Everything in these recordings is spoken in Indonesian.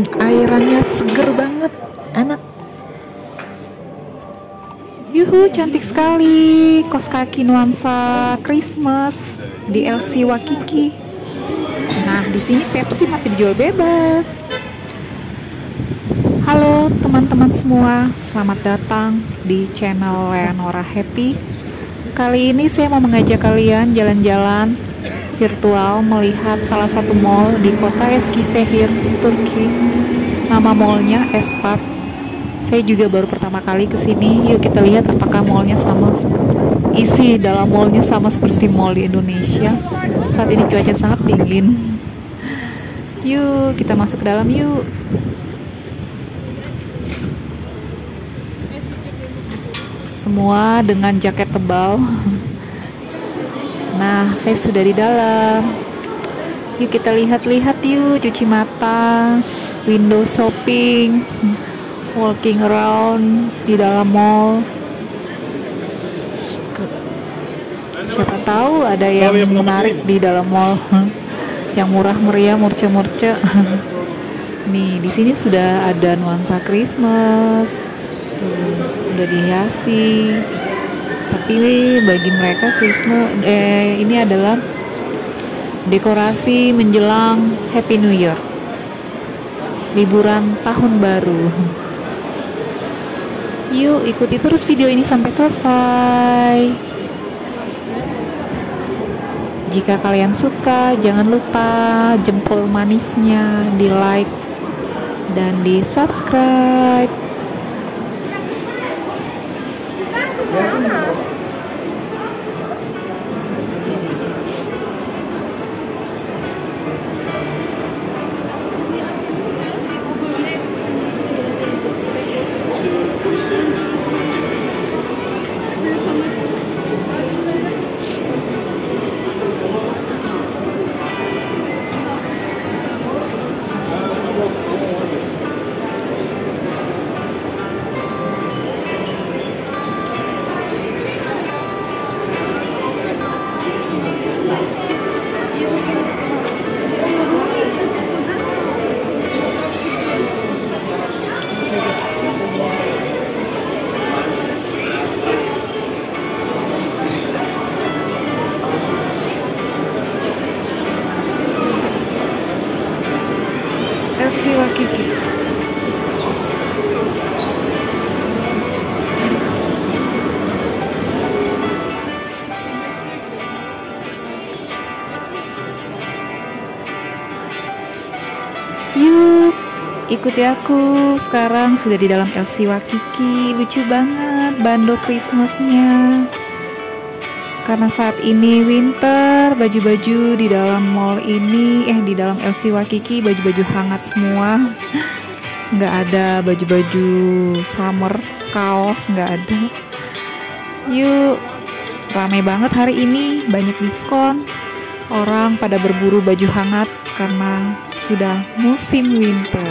Airannya seger banget, enak. Yuhu, cantik sekali kos kaki nuansa Christmas di LC Waikiki. Nah, di sini Pepsi masih dijual bebas. Halo teman-teman semua, selamat datang di channel Leonora Happy. Kali ini saya mau mengajak kalian jalan-jalan virtual melihat salah satu mall di kota Eskişehir, Turki. Nama mallnya Espat. Saya juga baru pertama kali kesini. Yuk kita lihat apakah mallnya sama, isi dalam mallnya sama seperti mall di Indonesia. Saat ini cuaca sangat dingin. Yuk kita masuk ke dalam yuk. Semua dengan jaket tebal. Nah, saya sudah di dalam. Yuk kita lihat-lihat yuk, cuci mata, window shopping, walking around di dalam mall. Siapa tahu ada yang menarik di dalam mall, yang murah meriah, murce-murce. Nih, di sini sudah ada nuansa Christmas. Tuh, udah dihiasi. Tapi bagi mereka Christmas ini adalah dekorasi menjelang Happy New Year, liburan tahun baru. Yuk ikuti terus video ini sampai selesai. Jika kalian suka, jangan lupa jempol manisnya di like dan di subscribe. LC Waikiki. Yuk, ikuti aku. Sekarang sudah di dalam LC Waikiki. Lucu banget bando Christmasnya. Karena saat ini winter, baju-baju di dalam mall ini, di dalam LC Waikiki baju-baju hangat semua. Nggak ada baju-baju summer, kaos nggak ada. Yuk, ramai banget hari ini, banyak diskon. Orang pada berburu baju hangat karena sudah musim winter.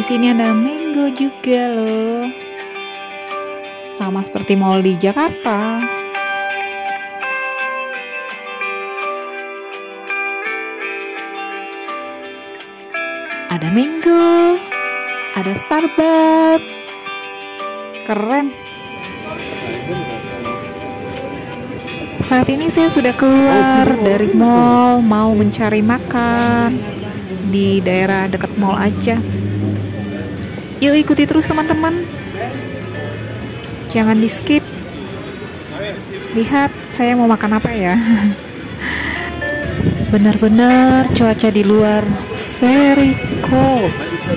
sini ada mango juga loh. Sama seperti mall di Jakarta. Ada mango, ada Starbucks. Keren. Saat ini saya sudah keluar dari mall, mau mencari makan di daerah dekat mall aja. Yuk ikuti terus teman-teman. Jangan di skip. Lihat saya mau makan apa ya. Benar-benar cuaca di luar very cold.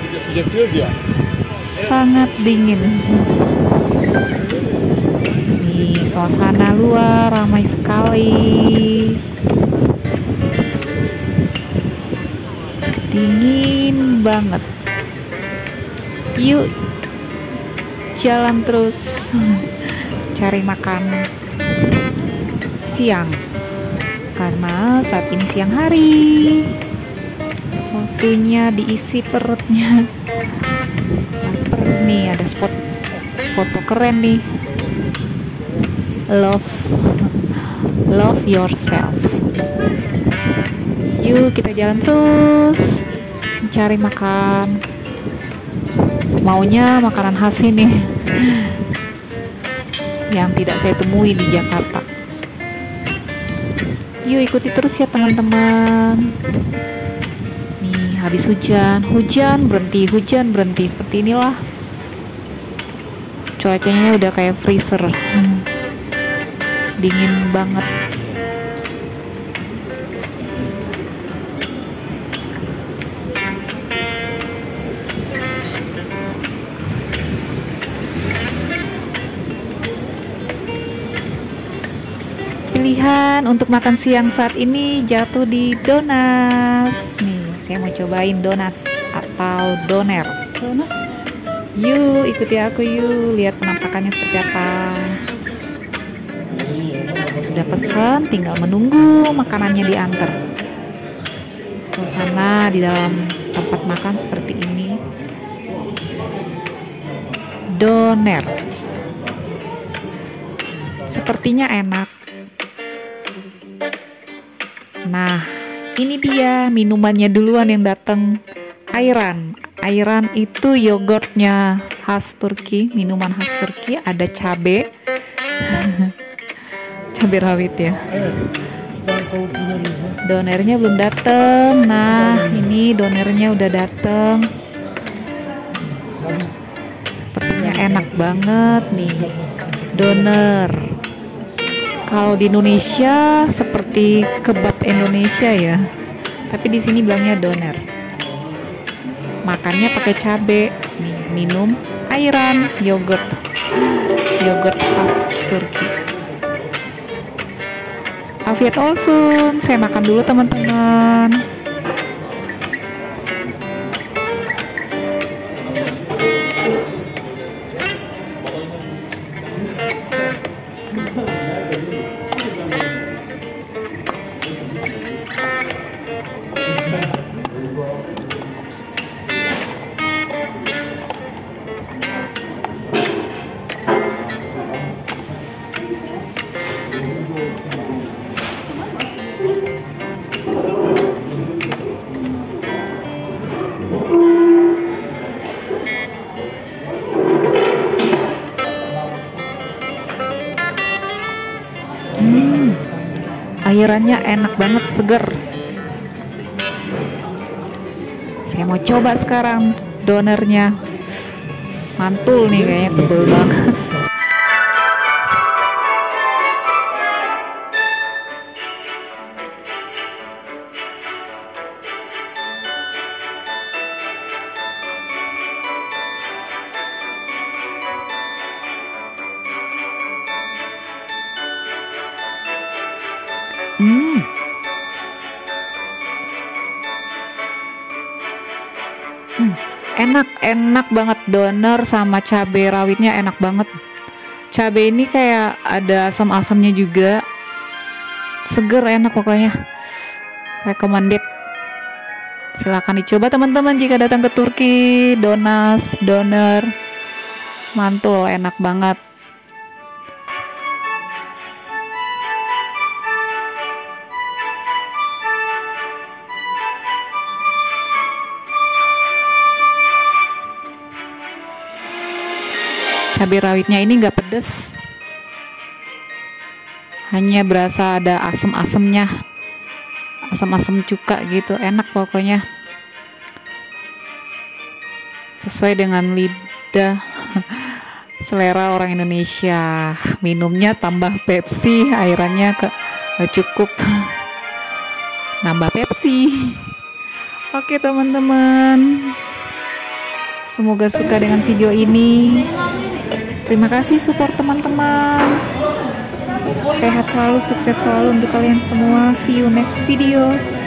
Sangat dingin. Nih suasana luar ramai sekali. Dingin banget. Yuk jalan terus cari makan siang karena saat ini siang hari, waktunya diisi perutnya. Laper nih, ada spot foto keren nih. Love yourself. Yuk kita jalan terus mencari makan. Maunya makanan khas ini yang tidak saya temui di Jakarta. Yuk ikuti terus ya teman-teman. Nih habis hujan berhenti, hujan berhenti, seperti inilah. Cuacanya udah kayak freezer. Dingin banget. Pilihan untuk makan siang saat ini jatuh di Donas. Nih, saya mau cobain Donas atau doner. Donas. Yuk, ikuti aku yuk. Lihat penampakannya seperti apa. Sudah pesan, tinggal menunggu makanannya diantar. Suasana di dalam tempat makan seperti ini. Doner. Sepertinya enak. Nah, ini dia minumannya duluan yang datang. Ayran. Ayran itu yogurtnya khas Turki, minuman khas Turki, ada cabe. Cabai rawit ya. Donernya belum datang. Nah, ini donernya udah datang. Sepertinya enak banget nih. Doner. Kalau di Indonesia seperti kebab Indonesia ya, tapi di sini bilangnya doner. Makannya pakai cabe. Nih, minum ayran, yogurt khas Turki. Afiyet olsun. Saya makan dulu teman-teman. Airannya enak banget, seger. Saya mau coba sekarang donernya. Mantul nih, kayaknya tebel banget. Enak banget, doner sama cabai rawitnya enak banget. Cabai ini kayak ada asam-asamnya juga, seger, enak pokoknya. Recommended. Silahkan dicoba teman-teman jika datang ke Turki. Doner mantul, enak banget. Cabai rawitnya ini nggak pedes, hanya berasa ada asem-asemnya, asam-asam cuka gitu, enak pokoknya, sesuai dengan lidah selera orang Indonesia. Minumnya tambah Pepsi, airannya cukup, nambah Pepsi. Oke teman-teman, semoga suka dengan video ini. Terima kasih support teman-teman. Sehat selalu, sukses selalu untuk kalian semua. See you next video.